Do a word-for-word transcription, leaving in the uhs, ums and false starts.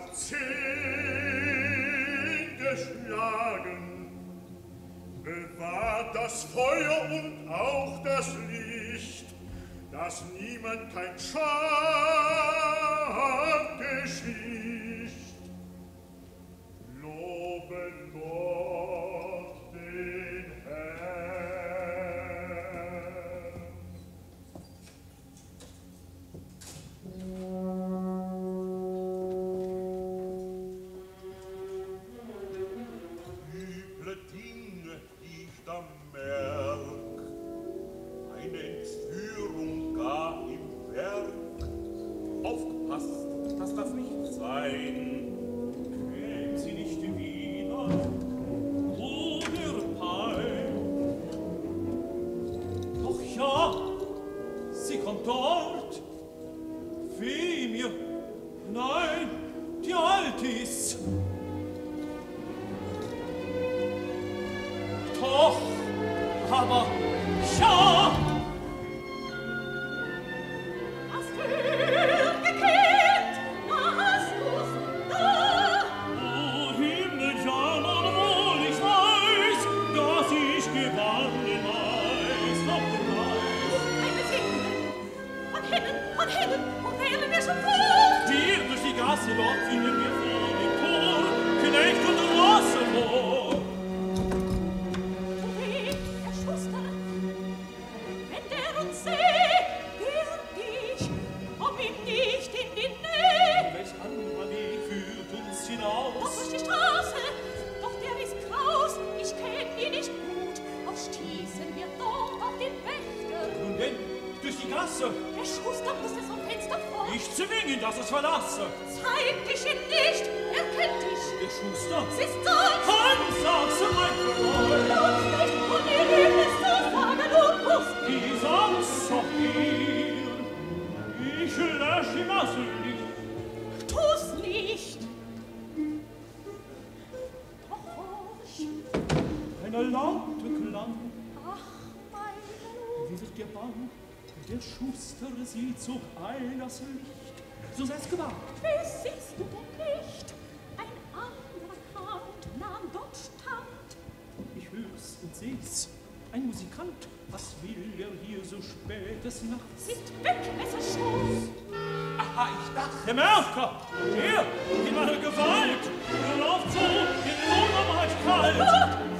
hat zehn geschlagen. Bewahrt das Feuer und auch das Licht, dass niemand kein Schad geschicht. Loben Gott den Herrn. Üble Dinge, die ich da merk, eine Entführung gar im Werk. Aufgepasst, das darf nicht sein. Käm sie nicht wieder, oder Pein. Doch ja, sie kommt dort. Weh mir, nein, die Alte ist. Doch, aber ja. Hast du gekehrt? Hast du's da? O Himmel, ja, nun wohl ich weiß, dass ich gewannen weiß, doch weiß. Eine Seele. Von hinnen, von hinnen, wo wären wir schon fort? Wir durch die Gasse dort finden wir vor dem Tor, Knecht und Rosse vor. Wo weh, der Schuster? Wenn der uns säh, der dich, komm ihm nicht in die Nähe. Welch anderer Weg führt uns hinaus? Doch durch die Straße, doch der ist kraus, ich kenn ihn nicht gut, auch stießen wir dort auf den Wächter. Nun denn, durch die Gasse, Der Schuster muss es am Fenster fort. ich zwing ihn, dass es verlasse. Zeig dich ihm nicht, er kennt dich. Der Schuster, Es ist sonst. Hans, sag's ihm ein Verleih. Sonst nicht von ihr Liebes zu sagen, du musst. Die sonst doch hier, ich lösch ihm das Licht. Tu's nicht. Doch horch. Eine laute Klang, Ach, meine wie wird dir bang? Der Schuster sieht so ein das Licht, so sei's gewagt. Wie siehst du denn nicht? Ein anderer Count nahm dort stand. Ich hör's und seh's, ein Musikant. Was will er hier so spät des Nachts? Ist weg, Messerschoß. Aha, ich dachte, der Mörker, der, in meiner Gewalt, er lauft so in Unnormheit kalt.